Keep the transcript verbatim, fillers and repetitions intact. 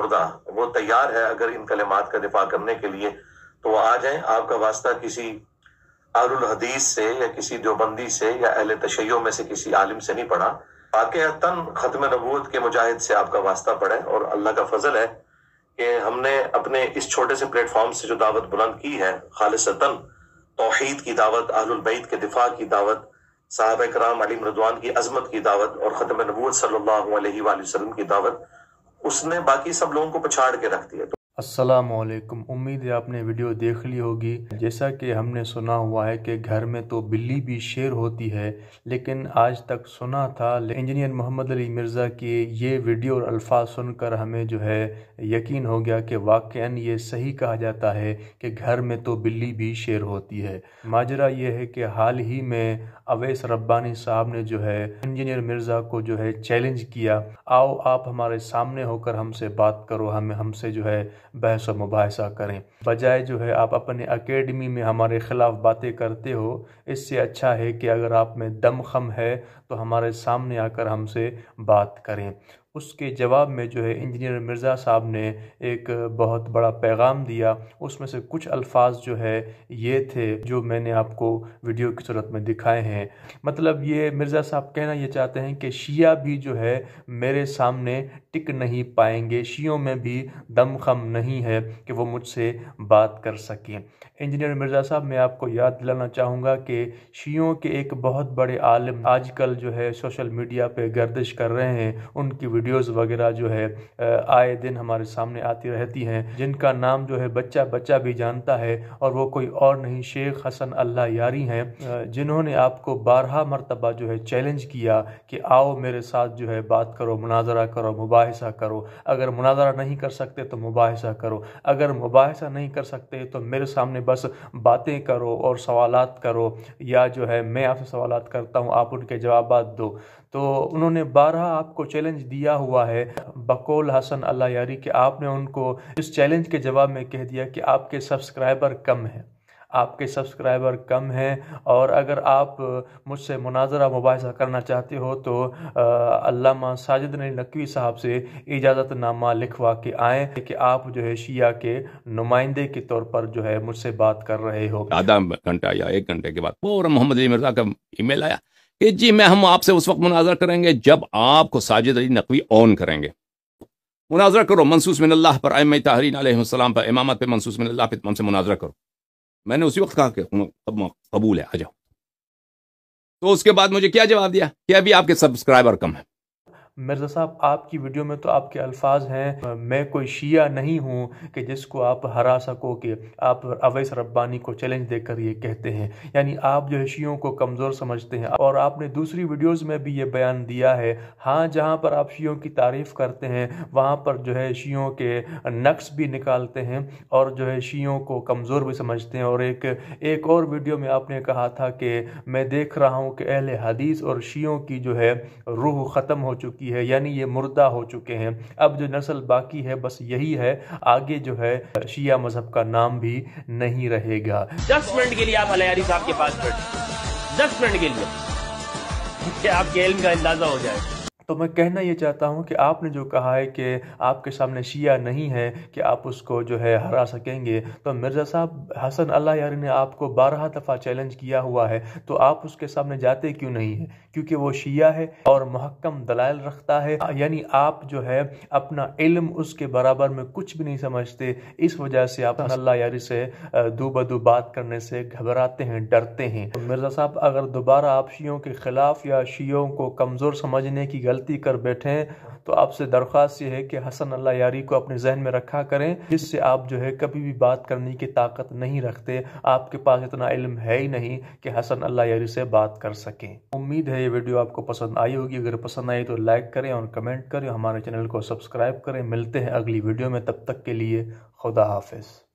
मुर्दा, वो तैयार है अगर इन कलिमात का दिफा करने के लिए तो वो आ जाएं। आपका वास्ता किसी अहलुल हदीस से या किसी देवबंदी से या अहले तशय्यो में से किसी आलिम से नहीं पड़ा, वाक़अतन खत्म नबूवत के मुजाहिद से आपका वास्ता पड़ा है। और अल्लाह का फजल है कि हमने अपने इस छोटे से प्लेटफॉर्म से जो दावत बुलंद की है, खालिसतन तौहीद की दावत, अहलुल बैत के दिफा की दावत, साहबा कराम अलैहिम रिज़वान की अजमत की दावत और खत्म नबूवत सल्लल्लाहु अलैहि वसल्लम की दावत, उसने बाकी सब लोगों को पछाड़ के रख दिया। अस्सलामु अलैकुम। उम्मीद है आपने वीडियो देख ली होगी। जैसा कि हमने सुना हुआ है कि घर में तो बिल्ली भी शेर होती है, लेकिन आज तक सुना था इंजीनियर मोहम्मद अली मिर्ज़ा की ये वीडियो और अल्फाज सुनकर हमें जो है यकीन हो गया कि वाक़ईन ये सही कहा जाता है कि घर में तो बिल्ली भी शेर होती है। माजरा ये है कि हाल ही में अवैस रब्बानी साहब ने जो है इंजीनियर मिर्ज़ा को जो है चैलेंज किया, आओ आप हमारे सामने होकर हमसे बात करो, हमें हमसे जो है बहस व मुबाहिसा करें, बजाय जो है आप अपने अकेडमी में हमारे ख़िलाफ़ बातें करते हो। इससे अच्छा है कि अगर आप में दम खम है तो हमारे सामने आकर हमसे बात करें। उसके जवाब में जो है इंजीनियर मिर्ज़ा साहब ने एक बहुत बड़ा पैगाम दिया। उसमें से कुछ अल्फाज जो है ये थे जो मैंने आपको वीडियो की सूरत में दिखाए हैं। मतलब ये मिर्ज़ा साहब कहना ये चाहते हैं कि शिया भी जो है मेरे सामने टिक नहीं पाएंगे, शियों में भी दम खम नहीं है कि वो मुझसे बात कर सकें। इंजीनियर मिर्ज़ा साहब, मैं आपको याद दिलाना चाहूँगा कि शियों के एक बहुत बड़े आलिम आजकल जो है सोशल मीडिया पे गर्दिश कर रहे हैं। उनकी वीडियोस वगैरह जो है आए दिन हमारे सामने आती रहती हैं, जिनका नाम जो है बच्चा बच्चा भी जानता है, और वो कोई और नहीं शेख हसन अल्लाह यारी हैं, जिन्होंने आपको बारहा मरतबा जो है चैलेंज किया कि आओ मेरे साथ जो है बात करो, मुनाजरा करो, मुबाहिसा करो। अगर मुनाजरा नहीं कर सकते तो मुबाहिसा करो, अगर मुबाहिसा नहीं कर सकते तो मेरे सामने बस बातें करो और सवालात करो, या जो है मैं आपसे सवालात करता हूँ आप उनके जवाबात दो। तो उन्होंने बारहा आपको चैलेंज दिया हुआ है बकौल हसन अल्लाह यारी कि आपने उनको इस चैलेंज के जवाब में कह दिया कि आपके सब्सक्राइबर कम हैं, आपके सब्सक्राइबर कम हैं, और अगर आप मुझसे मुनाजरा मुबाहिसा करना चाहते हो तो अल्लामा साजिद अली नकवी साहब से इजाज़तनामा लिखवा के आएँ कि आप जो है शिया के नुमाइंदे के तौर पर जो है मुझसे बात कर रहे हो। आधा घंटा या एक घंटे के बाद फौरन मोहम्मद अली मिर्ज़ा का ईमेल आया कि जी मैं हम आपसे उस वक्त मुनाजरा करेंगे जब आपको साजिद अली नकवी ऑन करेंगे। मुनाजरा करो, मनसूस मिनल्लाह पर अइम्मा ताहरीन अलैहिस्सलाम पर इमामत पे मनसूस मिनल्लाह पे हमसे मुनाजरा करो। मैंने उसी वक्त कहा कि कबूल है, आ जाओ। तो उसके बाद मुझे क्या जवाब दिया कि अभी आपके सब्सक्राइबर कम है। मिर्ज़ा साहब, आपकी वीडियो में तो आपके अल्फाज हैं, मैं कोई शिया नहीं हूँ कि जिसको आप हरा सको, कि आप अवैस रब्बानी को चैलेंज देकर ये कहते हैं, यानी आप जो है शियों को कमज़ोर समझते हैं। और आपने दूसरी वीडियोस में भी ये बयान दिया है, हाँ जहाँ पर आप शियों की तारीफ़ करते हैं वहाँ पर जो है शियों के नक्स भी निकालते हैं और जो है शियों को कमज़ोर भी समझते हैं। और एक एक और वीडियो में आपने कहा था कि मैं देख रहा हूँ कि अहले हदीस और शियों की जो है रूह ख़त्म हो चुकी है, यानी ये मुर्दा हो चुके हैं। अब जो नस्ल बाकी है बस यही है, आगे जो है शिया मजहब का नाम भी नहीं रहेगा। दस मिनट के लिए आप अलयारी साहब के पास बैठे, दस मिनट के लिए क्या आपके इल्म का अंदाजा हो जाए। तो मैं कहना ये चाहता हूँ कि आपने जो कहा है कि आपके सामने शिया नहीं है कि आप उसको जो है हरा सकेंगे, तो मिर्ज़ा साहब हसन अल्लाह यारी ने आपको बारह दफ़ा चैलेंज किया हुआ है, तो आप उसके सामने जाते क्यों नहीं हैं? क्योंकि वो शिया है और मुहक्कम दलाइल रखता है, यानी आप जो है अपना इल्म उसके बराबर में कुछ भी नहीं समझते। इस वजह से आप अल्लाह यारी से दो बदू बात करने से घबराते हैं, डरते हैं। तो मिर्ज़ा साहब, अगर दोबारा आप शियों के ख़िलाफ़ या शियों को कमज़ोर समझने की गलती कर बैठे तो आपसे दरख्वास्त ये है कि हसन अल्लाह यारी को अपने जहन में रखा करें, जिससे आप जो है कभी भी बात करने की ताकत नहीं रखते, आपके पास इतना इल्म है ही नहीं कि हसन अल्लाह यारी से बात कर सकें। उम्मीद है ये वीडियो आपको पसंद आई होगी। अगर पसंद आई तो लाइक करें और कमेंट करें, हमारे चैनल को सब्सक्राइब करें। मिलते हैं अगली वीडियो में, तब तक के लिए खुदा हाफिज।